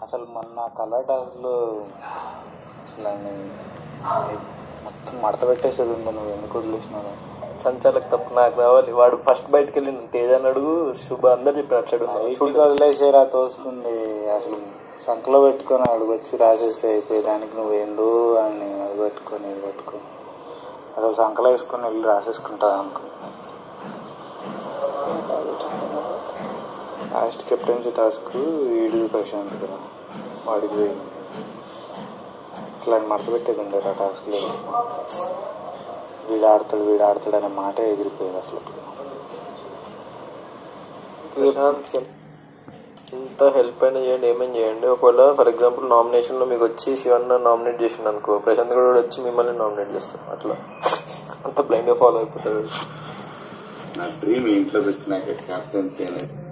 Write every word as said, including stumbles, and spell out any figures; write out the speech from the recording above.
అసలు మొన్న కలర్ టాస్క్లో అసలు మొత్తం మడత పెట్టేసేది ఉందా, నువ్వు ఎందుకు వదిలేసినావు? సంచాలకు తప్పు నాకు రావాలి. వాడు ఫస్ట్ బయటకు వెళ్ళి తేజ అని అడుగు, శుభ అందరు చెప్పిన అచ్చాడు ఇంటికి వదిలేసేరా తోసుకుంది. అసలు సంకలో పెట్టుకొని అడుగు వచ్చి రాసేస్తే అయిపోయి, దానికి నువ్వు ఏందో అని అది పెట్టుకొని ఇది పెట్టుకొని అసలు సంకలో వేసుకొని వెళ్ళి రాసేసుకుంటా అనుకో. లాస్ట్ కెప్టెన్సీ టాస్క్ వీడి ప్రశాంత్ కదా, వాడికి పోయింది. ఇట్లా మడత పెట్టేది ఉండేది ఆ టాస్క్లో. వీడు ఆడతాడు వీడు ఆడతాడు అనే మాట ఎగిరిపోయింది అసలు. ప్రశాంత్ ఎంత హెల్ప్ అయినా చేయండి, ఏమేమి చేయండి. ఒకవేళ ఫర్ ఎగ్జాంపుల్ నామినేషన్లో మీకు వచ్చి శివన్న నామినేట్ చేసిండు అనుకో, ప్రశాంత్ కూడా వచ్చి మిమ్మల్ని నామినేట్ చేస్తాం. అట్లా అంత బ్లైండ్గా ఫాలో అయిపోతుంది. నా డ్రీమ్ ఇంట్లోకి వచ్చినాక క్యాప్టెన్సీ అనేది